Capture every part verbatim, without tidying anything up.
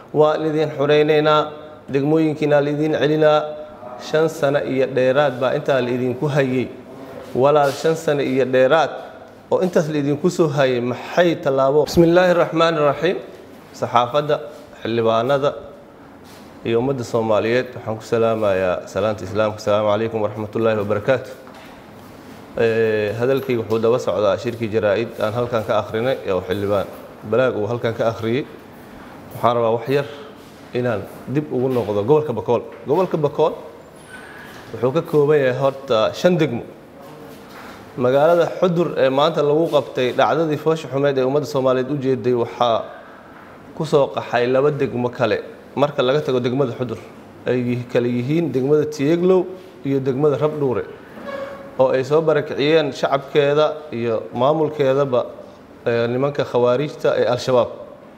والذين حرينينا دقموين كنا الذين علينا شن سنة يديرات با أنت الذين كهيي ولا شن سنة يديرات وأنت الذين كسو هاي محي تلابو. بسم الله الرحمن الرحيم. صحافة حلبانة يوم مد الصوماليات وحنكم سلام يا سلامة الإسلام. السلام عليكم ورحمة الله وبركاته. هذا الكي وحود وسع على شركة جرائد أن هل كان كآخرنا أو حلبان بلاغ وهل كان كآخري محاربة وحير إنان دب وقلنا قضاء قبل كبكول قبل كبكول وحوك كوبية هرت شندقمو مقالة حضر ما أنت لو قبتي لعدد فوش حماد ومد الصوماليات وجدي وحا كسوق حي لبدق مكالة marka laga tago degmada xudur ay kala yihiin degmada Tieglow iyo degmada Rabdhuure oo ay soo barakiciyeen shacabkeeda iyo maamulkeedaba nimanka khawaarijta ee al-shabaab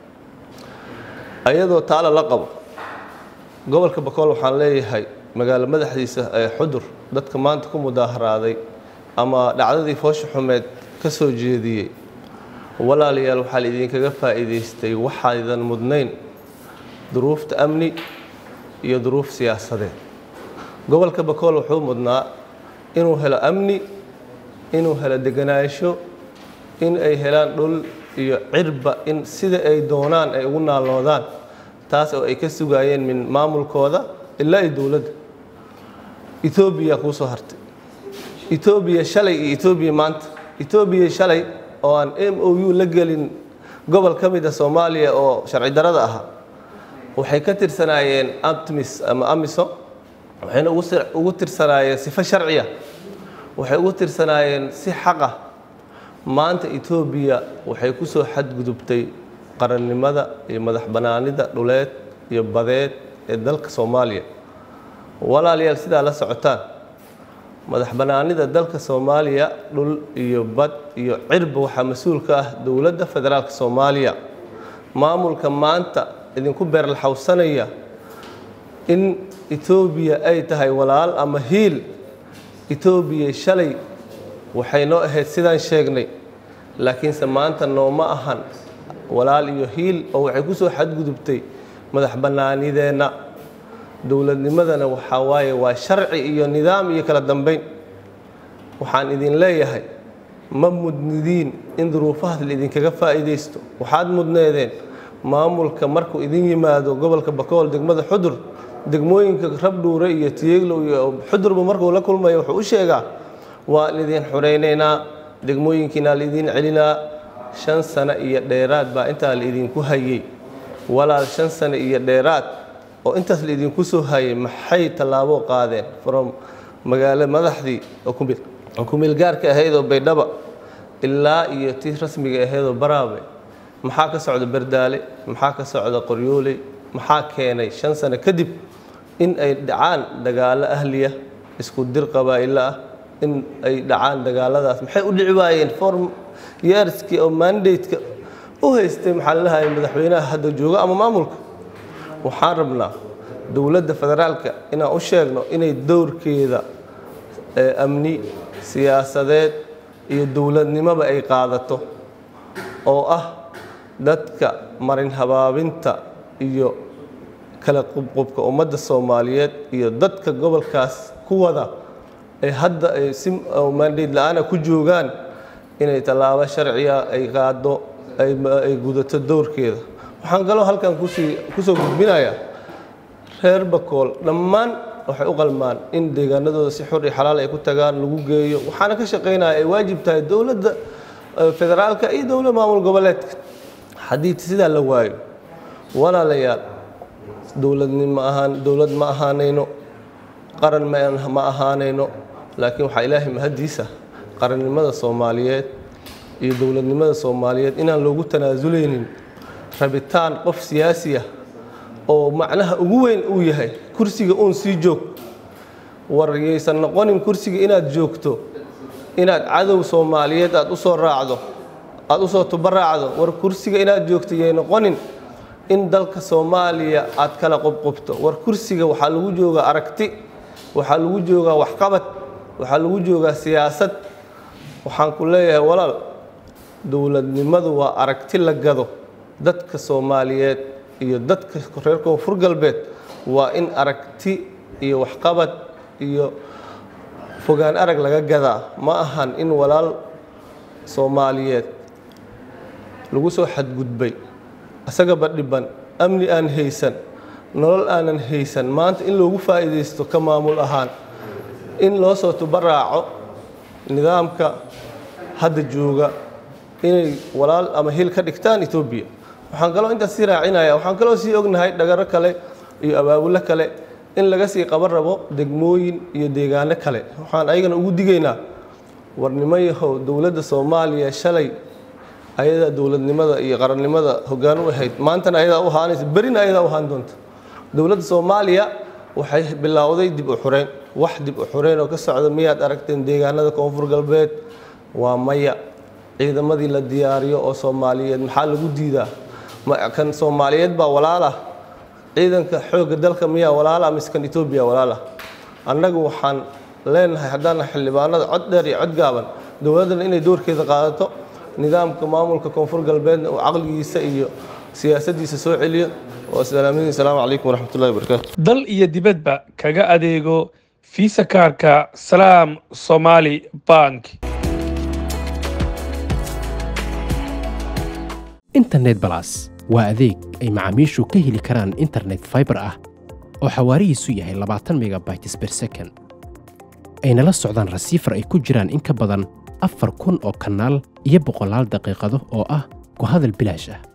ayadoo taala la qabo gobolka Bakool waxaan leeyahay magaalo madaxdiisa ee xudur dadka maanta ku mudaharaaday ama dhacdadii foosh xumeed ka soo jeediyay walaalayaal waxa idin kaga faa'iideystay waxa idan mudnayn ظروف أمني iyo ظروف siyaasadeed gobolka Bakool wuxuu mudnaa inuu helo amni inuu helo deganaansho in ay helaan dhul iyo cirba in sida ay doonaan ay ugu naaloodaan taas oo ay ka sugayeen min maamulkooda ilaa dawladda Ethiopia ku soo hartay Ethiopia shalay iyo Ethiopia maanta Ethiopia shalay oo aan M O U la gelin gobol kamid ah Soomaaliya oo sharci darada ah waxay ka tirsanaayeen ATMIS ama AMISOM waxayna ugu tirsanaayeen sifa sharciya waxay ugu tirsanaayeen si xaq ah maanta Ethiopia waxay ku soo xadgudubtay qarannimada iyo madax banaanida dhuleed iyo badeed ee dalka Soomaaliya walaalayaal sida la socotaan madax banaanida dalka Soomaaliya dhul iyo bad iyo cirba waxa mas'uul ka ah dawladda federaalka Soomaaliya maamulka maanta idinku beer la xawsanaya in Ethiopia ay tahay walaal ama hiil Ethiopia shalay waxay noo ahayd sidaan sheegnay laakiin maanta nooma ahan walaal iyo hiil oo waxay ku soo xadgudubtay madax banaanideena dawladnimadana waxa waaye waa sharci iyo nidaam iyo kala dambeyn waxaan idin leeyahay ma mudnidiin in duruufaha idin kaga faa'iideysto waxaad mudneedeen maamulka markuu idin yimaado gobolka Bakool degmada xudur degmooyinka Rabdhuure iyo Tieglow iyo xudurba markuu la kulmayo wuxuu u sheegaa waa idin xureynayna degmooyinkina idin celina shan sano iyo dheeraad ba inta la idin ku hayay walaal shan sano iyo dheeraad oo intaas la idin ku soo hayay maxay talaabo qaadeen from magaalo madaxdii oo ku meel gaarka ahayd oo Baydhabo ilaa iyo tii rasmiga ahayd oo Baraawe maxaa ka socda Bardaale maxaa ka socda Qoryooley maxaa keenay shan sano kadib in ay dhacaan dagaalo ahliya isku dir qabaa'il ah in ay dhacaan dagaaladaas maxay u dhici waayeen form yearski oo mandate-ka u haystay maxallaha madaxweynaha hadda jooga ama maamulka waxaan rabnaa dawladda federaalka inaan u sheegno inay doorkeeda amni siyaasadeed iyo dawladnimada ay qaadato oo ah dadka marin habaabinta iyo kala qubqubka ummadda Soomaaliyeed iyo dadka gobolkaas ku wada ay hadda ay sim mandate la'aan ku joogaan inay talaabo sharciya ay qaado ay gudato doorkeeda waxaan galo halkan ku sii ku soo gudbinayaa reer Bakool dhammaan waxay u qalmaan in deegaanadooda si xor iyo xalaal ay ku tagaan lagu geeyo waxaana ka shaqeynaa ay waajib tahay dawladda federaalka iyo dawladda maamul goboleedka haddii sidaa la waayo walaalayaal dawladnimo ahaan dawlad ma ahaanayno qaran ma ahaanayno laakiin waxa ilaahay mahadiisa qarannimada Soomaaliyeed iyo dawladnimada Soomaaliyeed inaan loogu tanaasuleynin rabitaan qof siyaasi ah oo macnaha ugu weyn uu yahay kursiga uun sii joog wariyaysan noqonin kursiga inaad joogto inaad cadow Soomaaliyeed aad u soo raacdo aad u soo tubaracdo war kursiga inaad joogto yey noqonin in dalka Soomaaliya aad kala qobqobto war kursiga waxa lagu joogaa aragti waxa lagu joogaa wax qabad waxa lagu joogaa siyaasad waxaan ku leeyahay walaal dawladnimadu waa aragti la gado dadka Soomaaliyeed iyo dadka reer koonfur galbeed waa in aragti iyo waxqabad iyo fogaan arag laga gadaa ma ahan in walaal Soomaaliyeed lagu soo xadgudbay asagaba dhiban amni aan haysan nolol aanan haysan maanta in loogu faa'iideysto ka maamul ahaan in loo soo tubaraaco nidaamka hadda jooga inay walaal ama hil ka dhigtaan Itoobiya waxaan kaloo inta si raacinaya waxaan kaloo si ognahay dhagaro kale iyo abaabulo kale in laga sii qaban rabo degmooyin iyo deegaano kale waxaan ayagana ugu digaynaa warnimayahow dawladda Soomaaliya shalay ayada dawladnimada iyo qarannimada hoggaan u ahayd maantana ayada u haanaysa barina ayada u haan doonto dawladda Soomaaliya waxay bilowday dib u xureen wax dib u xureen oo ka socda miyaad aragteen deegaanada koonfur galbeed waa maya ciidamadii la diyaariyo oo Soomaaliyeed maxaa lagu diidaa ma kan Soomaaliyeed baa walaala ciidanka xoogga dalka miya walaala miskan Itoobiya walaala annagu waxaan leenahay haddana xildhibaanada cod dheer iyo cod gaaban dawladana inay doorkeeda qaadato nidaamka maamulka koonfur galbeedna oo aqligiisa iyo siyaasaddiisa soo celiyo والسلام عليكم ورحمة الله وبركاته. dal iyo dibadba kaga adeego Visa kaarka Salaam Somali Bank. Internet Plus waa adeeg ay macaamiishu ka heli karaan internet fiber ah oo xawaarihiisu yahay labaatan megabytes per second. ayna la socdaan receiver ay ku jiraan in ka badan afar kun oo kanaal iyo boqolaal daqiiqado oo ah ku hadal bilaash ah.